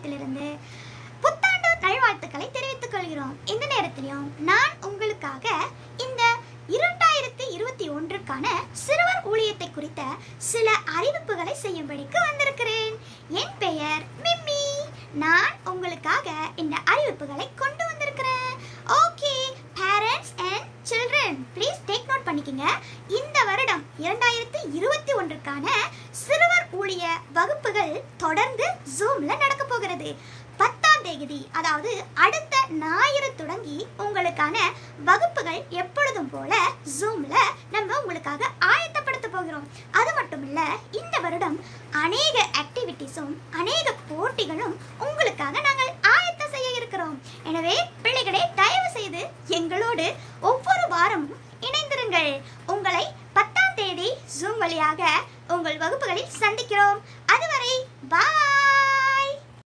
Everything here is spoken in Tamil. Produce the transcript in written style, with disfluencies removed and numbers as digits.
நிலையத்திலிருந்து புத்தாண்டு நல்வாழ்த்துக்களை தெரிவித்துக் கொள்கிறோம். இந்த நேரத்திலும் நான் உங்களுக்காக இந்த 2021க்கான சிறுவர் ஊழியத்தை குறித்த சில அறிவிப்புகளை செய்யும்படிக்கு வந்திருக்கிறேன். என் பெயர் மிம்மி. நான் உங்களுக்காக இந்த அறிவிப்புகளை கொண்டு வந்திருக்கிறேன். Okay parents and children, please take note பண்ணிக்கங்க. இந்த வருடம் 2021க்கான சிறுவர் ஊழிய வகுப்புகள் தொடர்ந்து ஜூம்ல நடக்க போகிறது. 10ஆம் தேதி, அதாவது அடுத்த ஞாயிறு தொடங்கி உங்களுக்கான வகுப்புகள் எப்பொழுதும் போல ஜூம்ல நம்ம உங்களுக்காக ஆயத்தப்படுத்த போகிறோம். அது மட்டும் இல்ல, இந்த வருடம் அநேக ஆக்டிவிட்டிஸும் அநேக போட்டிகளும் உங்களுக்காக நாங்கள் ஆயத்தம் செய்ய இருக்கிறோம். எனவே பிள்ளைகளே, தயவு செய்து எங்களோடு ஒவ்வொரு வாரமும் இணைந்திருங்கள். உங்களை 10ஆம் தேதி ஜூம் வழியாக உங்கள் வகுப்புகளில் சந்திக்கிறோம். அதுவரை பாய்.